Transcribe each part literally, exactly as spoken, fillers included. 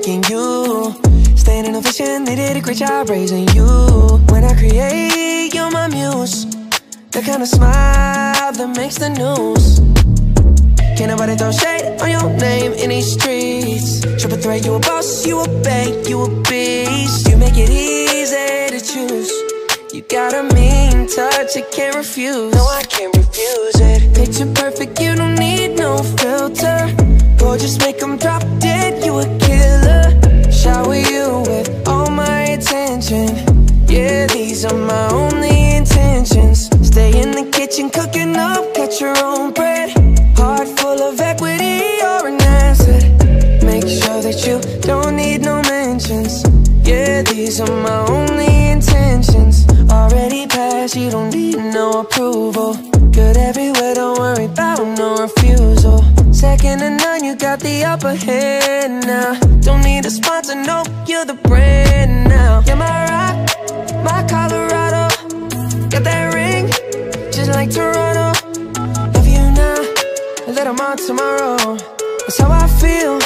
picking you. Staying in a vision, they did a great job raising you. When I create, you're my muse. The kind of smile that makes the news. Can't nobody throw shade on your name in these streets. Triple threat, you a boss, you a bank, you a beast. You make it easy to choose. You got a mean touch, I can't refuse. No, I can't refuse it. Picture perfect, you don't need no filter. Gorgeous, make them drop dead, you a killer. Shower you with all my attention. Yeah, these are my only intentions. Stay in the kitchen, cooking up, cut your own bread. Heart full of equity, you're an asset. Make sure that you don't need no mentions. Yeah, these are my only intentions. Already passed, you don't need no approval. Good everywhere, don't worry about no refusal. Second to none, you got the upper hand now. Don't need a sponsor, no, you're the brand now. You're my rock, my Colorado. Got that ring, just like Toronto. Love you now, a little more tomorrow. That's how I feel.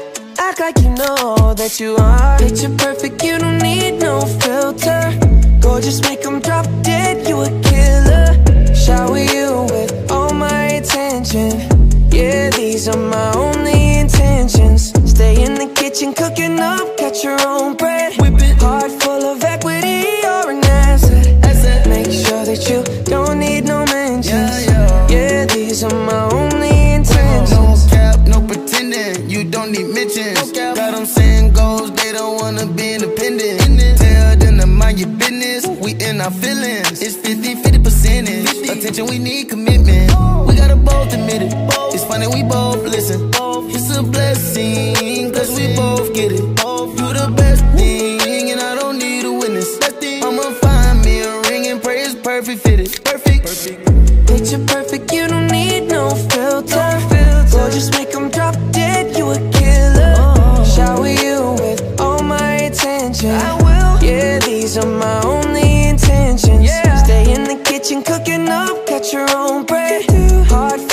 Act like you know that you are. Picture perfect, you don't need no filter. Gorgeous, make them drop dead, you a killer. Shower you with all my attention. Yeah, these are my only intentions. Stay in the kitchen, cooking up, cut your own bread. Heart full of equity, you're an asset. asset. Make sure that you don't need no mentions. Yeah, yeah. Yeah, these are my only intentions. No cap, no pretending, you don't need mentions. No got them saying goals, they don't wanna be independent. Tell them to mind your business, we in our feelings. It's fifty fifty percentage. Attention, we need commitment. We gotta both admit it. It's funny, we both listen. It's a blessing, cause we both get it. You the best thing, and I don't need a witness. I'ma find me a ring and pray it's perfect fitted. Perfect. Picture perfect, you don't need no filter. Gorgeous, make them drop dead, you a killer. Shower you with all my attention. I will. Yeah, these are my only intentions. Stay in the kitchen, cooking up, cut your own bread. Heart